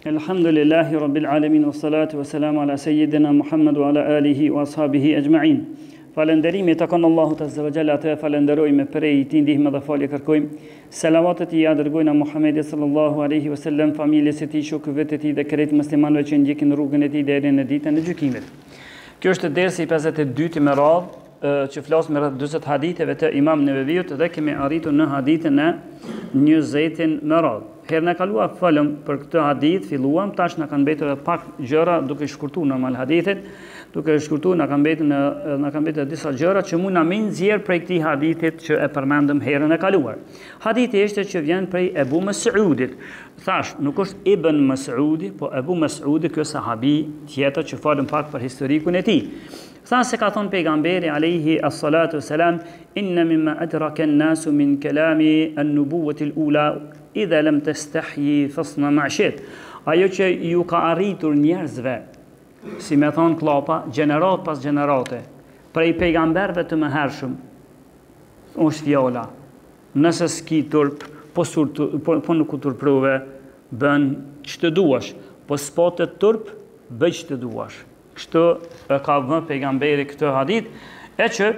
Alhamdulillahi Rabbil Alamin, wa salatu wa salamu ala Sayyidina Muhammad wa ala alihi wa ashabihi ajma'in. Falenderimi të kanë Allahut Azza wa Jalla, atë falenderojmë prej tij ndihmë dhe falje kërkojmë. Selavatet i dërgojnë Muhamedit sallallahu alaihi wasallam, familjes së tij, shokëve të tij dhe krejt muslimanëve që ndjekin rrugën e tij deri në ditën e gjykimit. Kjo është dersi i 52 me radhë që flas me rreth 40 haditheve të Imam Neveviut dhe kemi arritur në hadithin e 20 me radhë. Herën e kaluar folëm për këtë hadith, filluam, tash na kanë mbetur pak gjëra duke shkurtuar normal hadithit, duke shkurtuar na kanë mbetur disa gjëra që mund na më nxjerr prej këtij hadithit që e përmendëm herën e kaluar. Hadithi është që vjen prej Ebu Mes'udit. Thash, nuk është Ibn Mes'udi, po Ebu Mes'udi, ky sahabi tjetër që folëm pak për historikun e tij. Tha se ka thonë pejgamberi alayhi as-salatu wassalam, inna mimma adraka an-nasu min kalami an-nubuwwati al-ula idha lam tastahyi fasna ma shit. Ajo që ju ka arritur njerëzve, si me thonë klapa, gjenerat pas gjenerate, prej pejgamberve të mëhershëm, është fjala. Nëse s'ki turp, po nuk u turprove, bën që të duash, po s'po të turp, bëj që të duash. Kështu e ka vënë pejgamberi këtë hadith, e që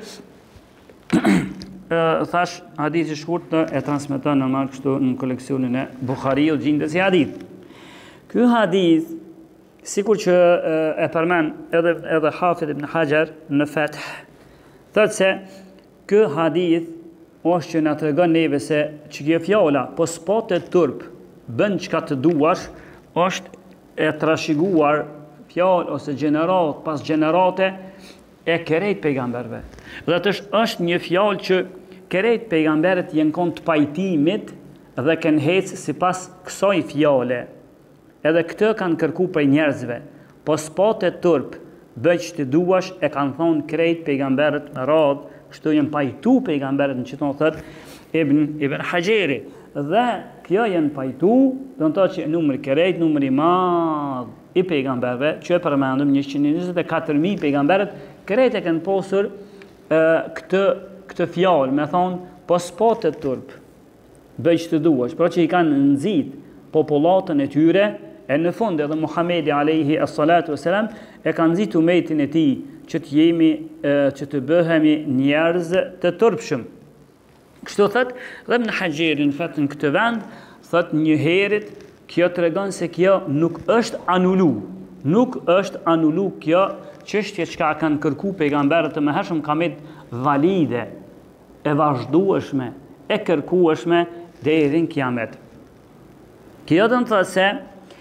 thash hadithi shkurt e transmeton normal kështu në koleksionin e Buhariut gjendet si hadith. Ky hadith, sikur që e përmend edhe Hafidh ibn Hajar në Fath, thotë se ky hadith është që na tregon neve se që kjo fjala, po s'po të turp, bën çka të duash, është e trashëguar fjalë ose gjenerat pas gjenerate e kerejt pejgamberve. Dhe të është një fjalë që kerejt pejgamberet jenë kon të pajtimit dhe kanë hecë si pas kësoj fjale. Edhe këtë kanë kërku për njerëzve, po s'po të turp, bëj që të duash, e kanë thonë krejt pejgamberet me radhë, kështu jenë pajtu pejgamberet në që tonë thëtë Ibn Hajeri. Dhe kjo jenë pajtu, do në to që numëri kerejt, numëri madhë i pejgamberve, që e përmendëm 124.000 pejgamberet, krejt e kanë posur këtë fjalë, me thonë, po s'po të turp, bëj që të duash, pra që i kanë nëzit popullatën e tyre, e në fund edhe Muhamedi alayhi as-salatu wassalam e ka nxit umetin e tij që të jemi që të bëhemi njerëz të turpshëm. Kështu thot dhe Ibn Hajeri në fakt në këtë vend thot një herët kjo tregon se kjo nuk është anulu. Nuk është anulu kjo çështje që kanë kërku pejgamberët e mëhershëm ka met valide, e vazhdueshme, e kërkueshme deri në kiamet. Kjo do të thotë se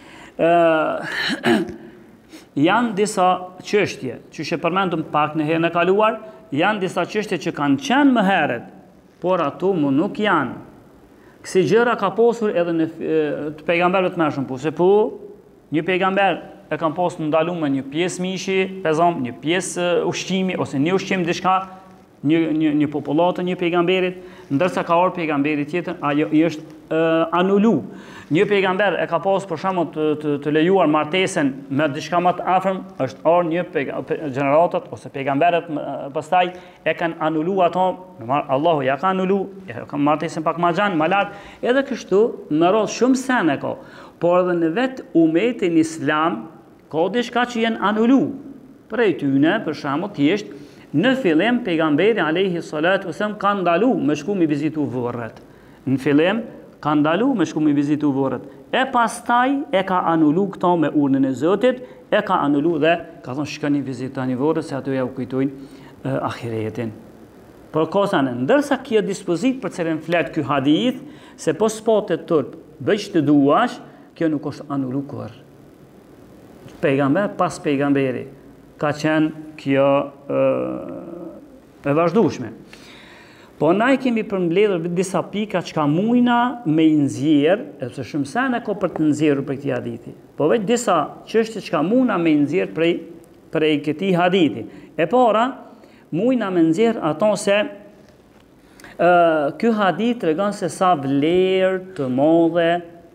janë disa çështje që e përmendëm pak në herën e kaluar, janë disa çështje që kanë qenë më herët, por ato më nuk janë. Kësi gjëra ka posur edhe në të pejgamberëve të mëhershëm, po se po një pejgamber e kanë posur ndaluar një pjesë mishi, pezom, një pjesë ushqimi ose një ushqim diçka, një popullatë një pejgamberit, ndërsa ka orë pejgamberi tjetër, ajo i është anulu. Një pejgamber e ka pasur për shembull të lejuar martesën me diçka më të afërm, është orë një gjeneratat ose pejgamberët pastaj e kanë anuluar ato, Allahu ja ka anulu, ja ka martesën pak më xhan, më lart, edhe kështu më radh shumë sene ka, por edhe në vet umetin islam ka diçka që janë anulu. Prej tyne, për shembull, thjesht në fillim pejgamberi alayhi salatu wasallam ka ndalu me shku mi vizitu vorret. Në fillim ka ndalu me shku mi vizitu vorret. E pastaj e ka anulu këto me urnën e Zotit, e ka anulu dhe ka thonë shkoni vizitani vorret se ato ja u kujtojnë ahiretin. Por kosan ndërsa kjo dispozit për cilën flet ky hadith se po spotet turp bëj të duash, kjo nuk është anulu kur. Pejgamber pas pejgamberi ka qenë kjo e vazhdueshme. Po na i kemi përmbledhur disa pika që ka mujna me i nxjerr, sepse shumë sene ka për të nxjerrur për këtij hadithi. Po vetë disa çështje që ka mujna me i nxjerr prej këtij hadithi. E para, mujna me nxjerr ato se ky hadith tregon se sa vlerë të madhe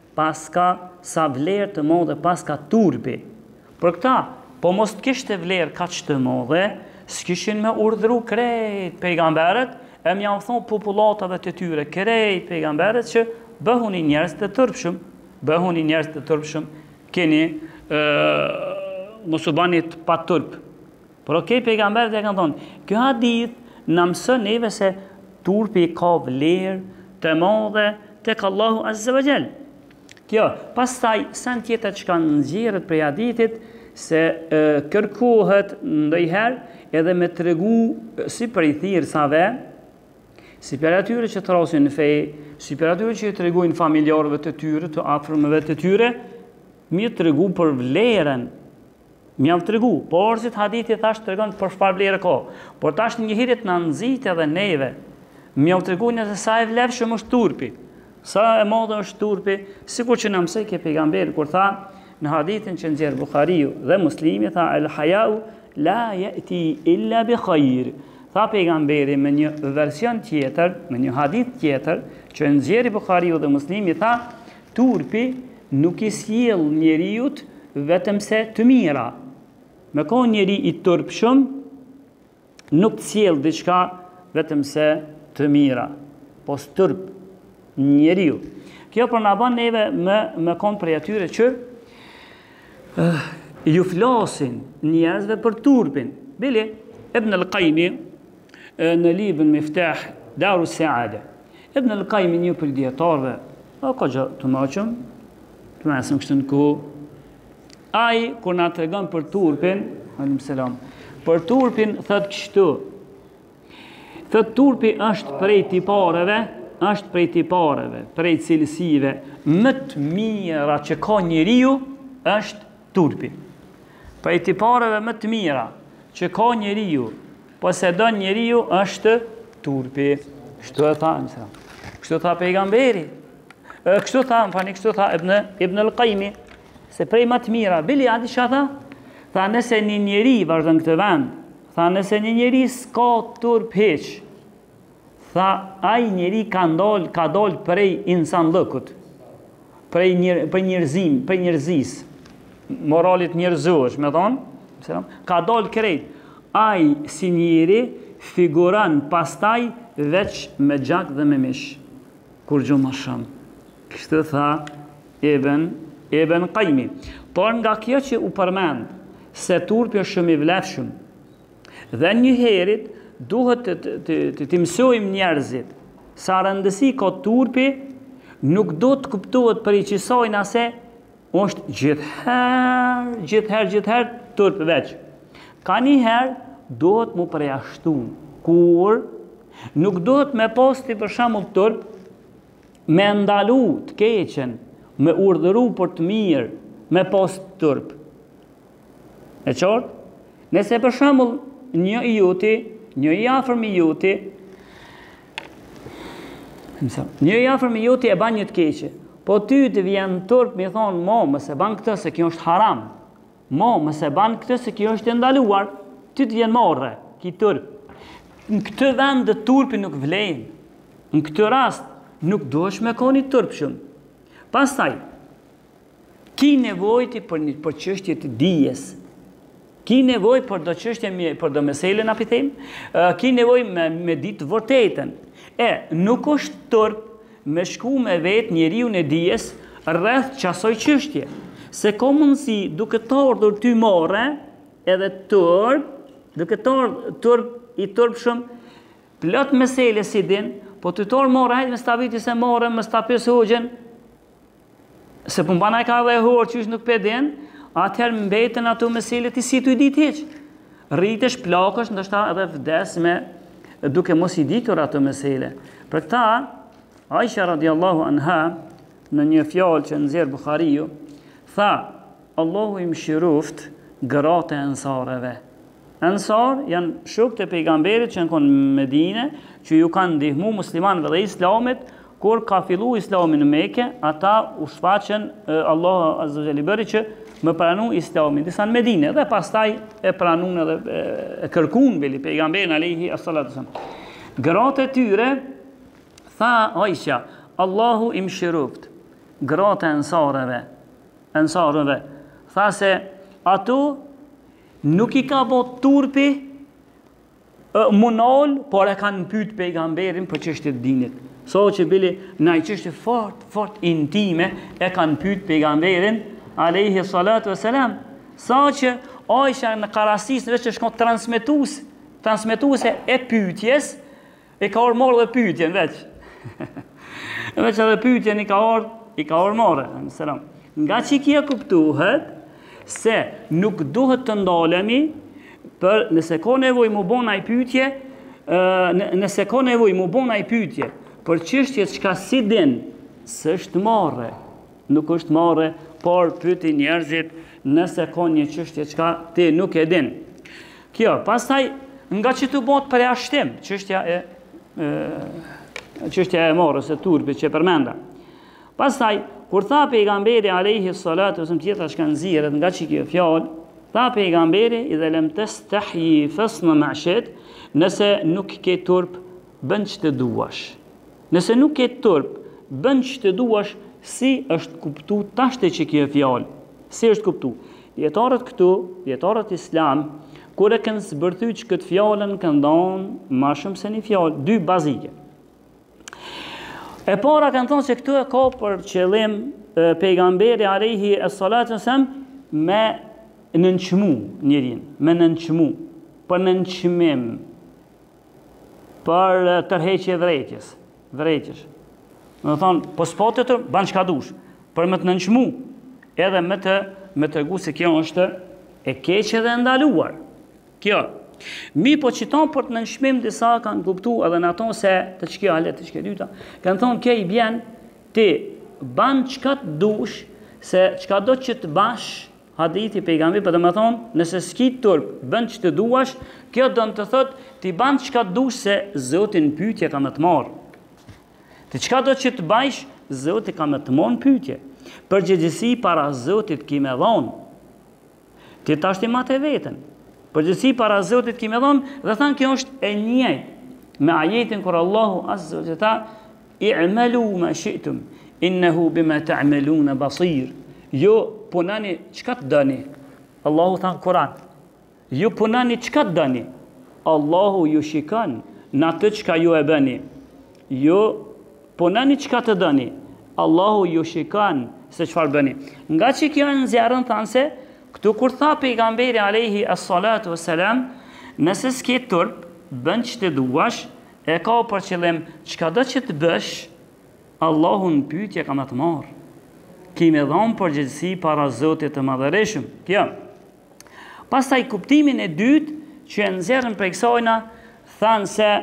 paska turpi. Për këta, po mos të kishte vlerë kaq të madhe, s'kishin me urdhëru krejt pejgamberët, e më janë thonë popullatave të tyre, krejt pejgamberët që bëhuni njerëz të turpshëm, keni mos u bani pa turp. Por okej, pejgamberët e kanë thonë, kjo hadith na mëson neve se turpi ka vlerë të madhe tek Allahu Azza wa Jall. Kjo, pastaj sen tjetër që kanë nxjerrët prej hadithit se kërkohet ndonjëherë edhe me tregu si për i thirrsave, si për atyre që thrasin në fe, si për atyre që i tregojnë familjarëve të tyre, të afërmëve të tyre, mi tregu për vlerën. Mi javë tregu, por si të hadithi thash tregon për çfarë vlerë ka. Por tash njëherët na nxit edhe neve. Mi javë tregu nëse sa e vlefshëm është turpi. Sa e madh është turpi, sikur që na mësoi ke pejgamberi kur tha në hadithin që nxjerr Buhariu dhe Muslimi, tha el hayau la yati illa bi khair. Tha pejgamberi me një version tjetër, me një hadith tjetër që nxjerri Buhariu dhe Muslimi, tha turpi nuk i sjell njeriu vetëm se të mira. Me ka njeri i turpshëm nuk të sjell diçka vetëm se të mira. Po turp njeriu. Kjo për na bën neve me kon prej atyre që ju flasin njerëzve për turpin. Bili Ibn al-Qaymi në librin Miftah Darus Saada. Ibn al-Qaymi një për dietarëve, ka gjë të mëqëm, të mësëm kështu në kohë. Ai kur na tregon për turpin, alaykum selam. Për turpin thot kështu. Thot turpi është prej tipareve, prej cilësive më të mira që ka njeriu është turpi. Prej tipareve më të mira që ka njeriu, posedon njeriu është turpi. Kështu e tha, kështu tha pejgamberi. Kështu tha Ibn al-Qaymi. Se prej më të mira, bili ati që tha? Tha nëse një njeri, vazhdon këtë vend, tha nëse një njeri s'ka turp heq, tha ai njeri ka dal prej insanllëkut, prej njerëzis, moralit njerëzosh, me thonë, ka dal krejt. Ai si njeri figuran pastaj veç me gjak dhe me mish, kur gjo ma shumë. Kështë tha Ibn Qaymi. Por nga kjo që u përmend se turpi është shumë i vlefshëm dhe një herit duhet të mësojmë njerëzit sa rëndësi ka turpi, nuk do të kuptohet për i qisojnë ase është gjithherë turp veç. Ka një herë duhet mu përjashtu, kur nuk duhet me posti për shembull turp, me ndalu të keqen, me urdhëru për të mirë, me post turp. E qartë? Nëse për shembull një i afërm i juti e ban një të keqe, po ty të vjen turp mi thonë, mo, mëse ban këtë se kjo është haram, mo, mëse ban këtë se kjo është ndaluar, ty të vjen morre, ki turp. Në këtë vend dhe turpi nuk vlen. Në këtë rast nuk duhesh me koni turp shumë. Pastaj, ki nevojti për çështje të dijes, ki nevoj për do çështje, për do mesele na pithem, ki nevoj me ditë vërtetën. Nuk është turp me shku me vetë njeriu në dijes rreth qasoj çështje. Se ka mundësi duke të ardhur ty morre edhe turp, duke të ardhur i turp shumë, plot mesele si din, po të torë morre, hajtë me staviti se morre, me stapis hoxhen, se për mbana e ka dhe horë që është nuk pedin, atëherë mbetën ato meselet i si të i ditë heq. Rritesh, plakësh, ndështë edhe vdes me duke mos i ditur ato mesele. Për këta, Aisha radiallahu anha, në një fjallë që nëzirë Buhariu, tha, Allahu i mshiruft gratë e ensareve. Ensar janë shok të pejgamberit që në konë Medine, që ju kanë ndihmu muslimanëve dhe islamit, kur ka fillu islami në Mekë, ata u shfaqen Allah Azza wa Jalla bëri që më pranu islamin, disa në Medine, dhe pastaj e pranun edhe e kërkun bili pejgamberin alayhi as-salatu wassalam. Gratë e tyre, tha Aisha, Allahu i mshiruft, gratë e ensareve, tha se ato nuk i ka bot turpi munol, por e kanë pyet pejgamberin për çështjet e dinit. So që bili në i çështje fort intime e kanë pyet pejgamberin alayhi salatu wassalam, sa që Aisha në karasis në veç që shkon transmetuse e pyetjes, e ka orë morë dhe pyetjen veç. Veç edhe pyetjen i ka orë morë. Nga që kia kuptuhet se nuk duhet të ndalemi për nëse ka nevoj mu bona i pyetje, nëse ka nevoj mu bona i pyetje për çështjet çka si din, s'është marrë, nuk është marrë, por pyeti njerëzit nëse ka një çështje çka ti nuk e din. Kjo, pastaj nga që të bot për jashtim, çështja e marrës e turpit që përmenda. Pastaj kur tha pejgamberi alayhi salatu wasallam tjetra që kanë zirët nga që kjo fjalë, tha pejgamberi idha lam tastahyi fasna ma'shat, nëse nuk ke turp bën ç'të duash. Nëse nuk ke turp bën ç'të duash, si është kuptu tashte që kjo fjalë? Si është kuptu? Dietarët islam kur e kanë zbërthyq këtë fjalën kanë dhënë më shumë se një fjalë, dy bazike. E para kanë thonë se këtu e ka për qëllim pejgamberi alayhi salatu wasallam me nënçmu njërin, me nënçmu, për nënçmim, për tërheqje vërejtjes. Më thonë, po s'po të tërë, banë qka dush, për me të nënçmu, edhe me të gu se kjo është e keqe dhe ndaluar. Kjo. Mi po qiton për të nënshmim disa kanë kuptu edhe në ato se të qkjo halet të qkjo dyta, kanë thonë kjo i bjen ti ban qka të dush, se qka do që të bash hadithi pejgamberi, për të më thonë nëse s'ki turp bën që të duash, kjo do në të thot ti ban qka të dush se Zotin pyetje ka me të marë. Ti qka do që të bajsh, Zotin ka me të marë pyetje. Përgjegjësi para Zotit ki me dhonë. Ti tashti ma të vetën. Përgjithësi para Zotit ki me dhonë, dhe thanë kjo është e njëjtë me ajetin kur Allahu azza wa jalla i'malu ma shi'tum innahu bima ta'maluna basir. Jo punani çka të dëni. Allahu thanë Kur'an. Jo punani çka të dëni. Allahu ju shikon në atë çka ju e bëni. Jo punani çka të dëni. Allahu ju shikon se çfarë bëni. Nga që kjo në zjarën thanë se këtu kur tha pejgamberi alayhi as-salatu wassalam, nëse s'ke turp, bën që të duash, e ka për qëllim çka do që të bësh, Allahun pyetje ka me të marrë. Ki me dhonë përgjegjësi para Zotit të Madhëreshëm. Kjo. Pastaj kuptimin e dytë që e nxjerrën prej kësajna, thanë se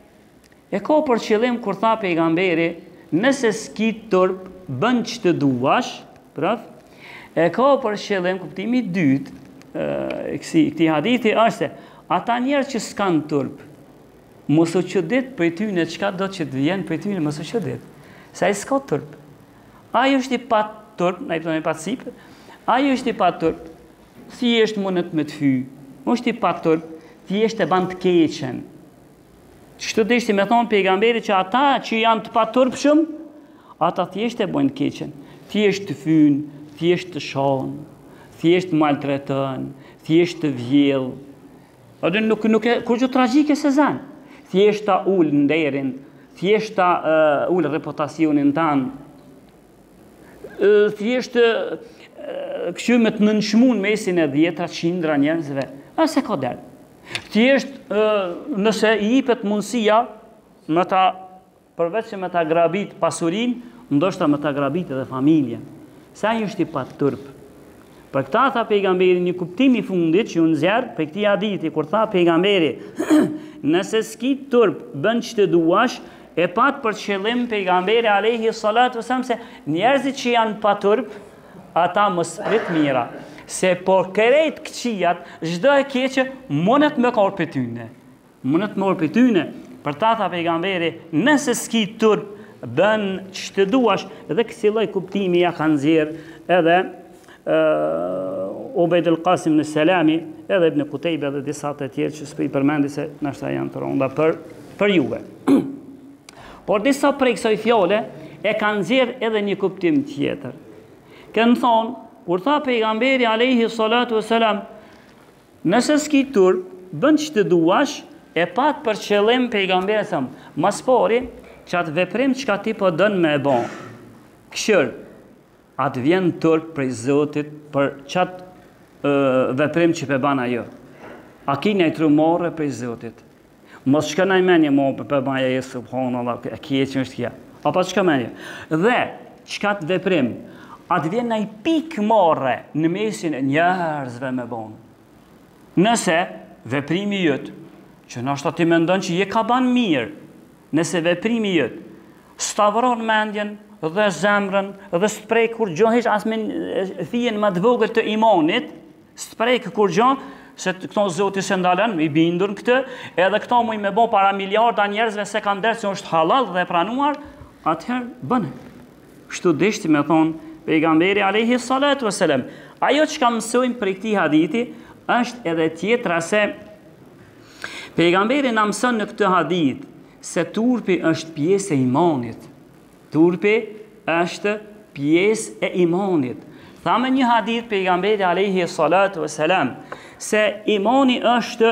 e ka për qëllim kur tha pejgamberi, nëse s'ki turp, bën që të duash, praf, e ka për qëllim kuptimi dytë këti hadithi është se ata njerë që s'kan turp, mos u çudit për tyne çka do që të vjen për tyne, mos u çudit. Sa i s'ka turp. Ajo është i pa turp, na i thonë pa sip. Ajo është i pa turp. Thjesht mundet me të hy. Është i pa turp, thjesht e ban të keqen. Çto deshti me thon pejgamberi që ata që janë të pa turpshëm, ata thjesht e bojnë të keqen. Thjesht të fyn, thjesht të shon, thjesht të maltreton, thjesht të vjell. Atë nuk e kur gjë tragjike se zan. Thjesht ta ul nderin, thjesht ta ul reputacionin tan. Thjesht kështu me të nënshmun mesin e 10-100 njerëzve. Ase ka dal. Thjesht nëse i jepet mundësia me ta përveç se me ta grabit pasurin, ndoshta me ta grabit edhe familjen. Sa i është i pa turp. Për këta tha pejgamberi një kuptim i fundit që unë zjarë për këti hadithi, kur tha pejgamberi, nëse s'ki turp bën që të duash, e pat për qëllim pejgamberi alayhi salatu wasallam se njerëzit që janë pa turp, ata mos prit mira. Se por kërejt këqijat, çdo e keqe mundet me korë për tyne. Mundet me korë për tyne. Për ta tha pejgamberi, nëse s'ki turp bën që të duash, edhe kësi lloj kuptimi ja kanë nxjerrë edhe Ubayd al-Qasim në Selami, edhe Ibn Qutejbe dhe disa të tjerë që s'po i përmendi se nashta janë të ronda për juve. Por disa prej kësaj fjale e kanë nxjerrë edhe një kuptim tjetër. Kanë thonë, kur tha pejgamberi alayhi salatu wassalam, nëse s'ki turp, bën që të duash, e pat për qëllim pejgamberi thëm, mas pari, që atë veprim që ka ti po dënë me e bon, këshër, atë vjen turp prej Zotit për qatë veprim që pe ban ajo. A ki ne tru morre prej Zotit. Mos shka na i menje mo për baja e subhanallah, e kje që është kja. Apo çka menje. Dhe çka të veprim, atë vjen na i pik morre në mesin e njerëzve me bon. Nëse veprimi jëtë, që nështë ti mendon që je ka ban mirë, nëse veprimi jëtë, stavron mendjen dhe zemrën dhe s'prej kur gjohish asmin thijen më të vogël të imanit, s'prej kur gjoh, se këto Zoti se ndalen, i bindur në këtë, edhe këto muj me bo para miliarda njerëzve se kanë derë që është halal dhe pranuar, atëherë bëne. Kështu dishti me thonë pejgamberi alayhi salatu vesselam. Ajo që ka mësojmë për këtij hadithi është edhe tjetra se pejgamberi na mëson në këtë hadith se turpi është pjesë e imanit. Turpi është pjesë e imanit. Tha me një hadith pejgamberi alayhi salatu vesselam se imani është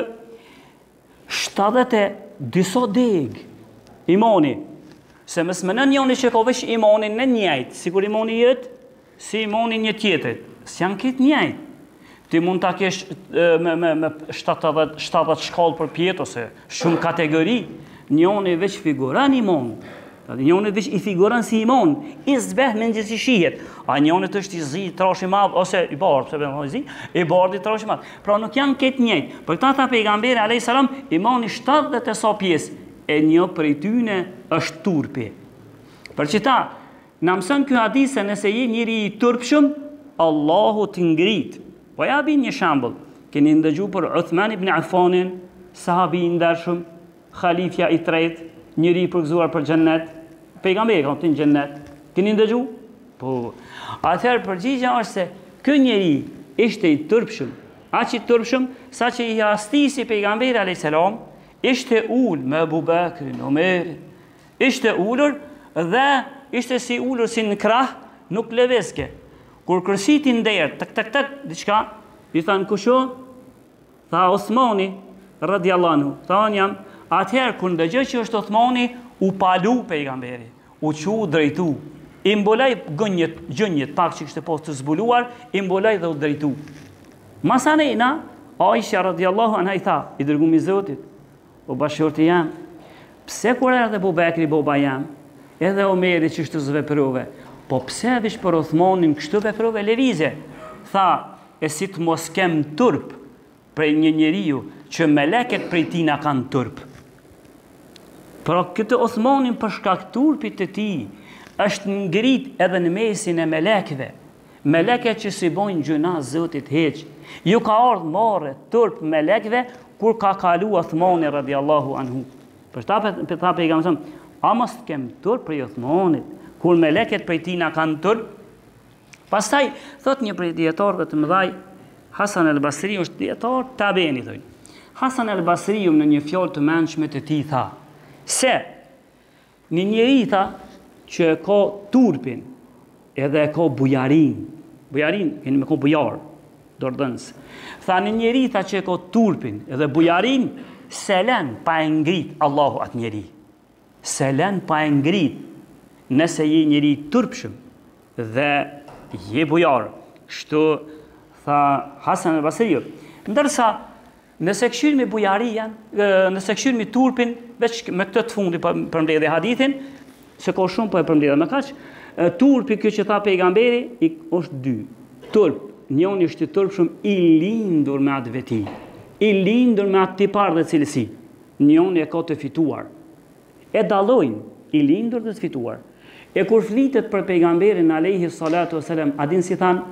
72 deg. Imani. Se mësë më në njëni që ka vesh imanin në njëjtë, si kur imani jëtë, si imani një tjetër. Së janë këtë njëjtë. Ti mund të kesh me 70 shkallë për pjetë, ose shumë kategori. Njëni veç figuran iman. Njëni veç i figuran si iman. I zbeh me në gjithë shihet. A njëni të është i zi, trash i madhë, ose i bardë, i bardë i trash i madhë. Pra nuk janë këtë njëjtë. Për këta tha pejgamberi alayhis salam, imani 70 e sa pjesë. E një prej tyne është turpi. Për që ta, në mësën kjo hadise nëse je njëri i turpshëm, Allahu të ngrit. Po ja bin një shambull. Keni ndëgju për Uthman ibn Affanin, sahabi i ndershëm, khalifja i tretë, njëri i përgëzuar për xhennet, pejgamberi ka të në xhennet. Keni ndëgju? Po. Atëherë përgjigja është se ky njëri ishte i turpshëm, aq i turpshëm sa që i astisi pejgamberi alayhis salam, ishte ullë me Abu Bakrin, Omerin, ishte ullur dhe ishte si ullur si në krah, nuk leveske. Kur kërsitin derë, tëk, diçka, i thanë kusho, tha Osmani, radiallahu anhu, thanë jam, atëherë kur ndëgjë që është Osmani, u palu pejgamberi, u qu drejtu, i mbolaj gjënjët, pak që kështë postë të zbuluar, i mbolaj dhe u drejtu. Masanejna, Aisha radiallahu anha i tha, i dërgumi Zotit, o bashkërti jam, pse kur edhe Abu Bekri boba jam, edhe Omeri që shtë zveprove, po pse vish për Uthmanin kështu veprove levize? Tha, e si të mos kem turp prej një njeriu që meleket prej tina kanë turp. Pra këtë Uthmanin për shkak turpit të ti, është ngrit edhe në mesin e melekve. Meleket që si bojnë gjuna Zotit heq. Ju ka ardhë marrë turp melekve kur ka kalu Uthmani radiallahu anhu. Për ta pejgamberi, a mos kem turp prej Uthmanit, kur meleket prej tina kanë turp. Pastaj, thot një prej djetarëve të mëdhaj, Hasan el-Basri është djetar tabeni, thojnë. Hasan el-Basri në një fjallë të mençme të ti tha, se një njeri tha që ka turpin, edhe ka bujarin, keni me ka bujar, dordëns. Tha një njeri tha që ka turpin edhe bujarin, selen pa e ngrit Allahu atë njeri. Selen pa e ngrit nëse je njeri turpshëm dhe je bujar. Kështu tha Hasan el-Basri. Ndërsa nëse këshirë me bujarin, nëse këshirë me turpin, veç me këtë të fundi për mbledhe hadithin, se ka shumë për mbledhe me kaq, turpi kjo që tha pejgamberi është dy. Turp, njëni është i turpshëm i lindur me atë veti, i lindur me atë tipar dhe cilësi. Njëni e ka të fituar. E dallojnë i lindur dhe të fituar. E kur flitet për pejgamberin alayhi salatu wasalam, a din si than?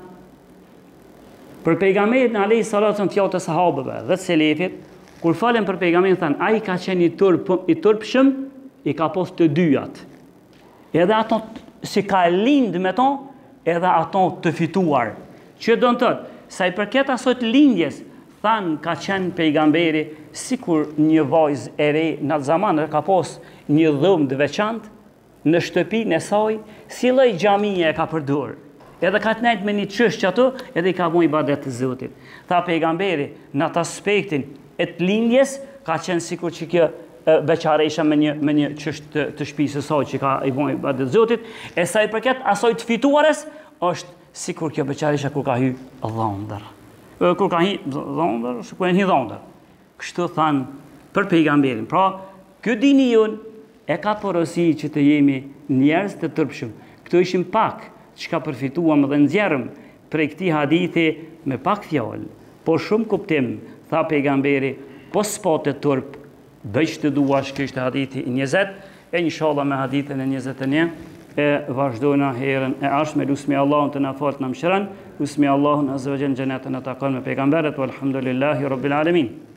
Për pejgamberin alayhi salatu wasalam fjalët e sahabëve dhe të selefit, kur falen për pejgamberin than, ai ka qenë i turpshëm, i ka pas të dyjat. Edhe ato si ka lind me to, edhe ato të fituar. Që do në tëtë, sa i përket asot lindjes, thanë ka qenë pejgamberi, si kur një vajzë e re në atë zamanë, ka pos një dhëmë të veçantë, në shtëpinë e saj, si lloj xhamie e ka përdorur. Edhe ka të nejtë me një qështë që ato, edhe i ka bu ibadet të Zotit. Tha pejgamberi, në atë aspektin e të lindjes, ka qenë sikur që kjo beqaresha me një qështë të shpisë saj që ka i bu ibadet të Zotit, e sa i përket asoj të fituares, është si kur kjo beqarisha kur ka hy dhondër. Kur ka hy dhondër, shkuen hy dhondër. Kështu thanë për pejgamberin. Pra, kjo dini jonë e ka porosi që të jemi njerëz të tërpshëm. Këto ishim pak që ka përfituam dhe nxjerrëm prej këtij hadithi me pak fjalë, po shumë kuptim, tha pejgamberi, po s'pate turp, bëj që të duash, kjo ishte hadithi 20, e inshallah me hadithin e 21, e vazhdojna herën e ardhshme, lusmi Allahun të na falë të na mëshiron, lusmi Allahun azza wa jalla xhenetën e takon me pejgamberet, walhamdulillahi rabbil alamin.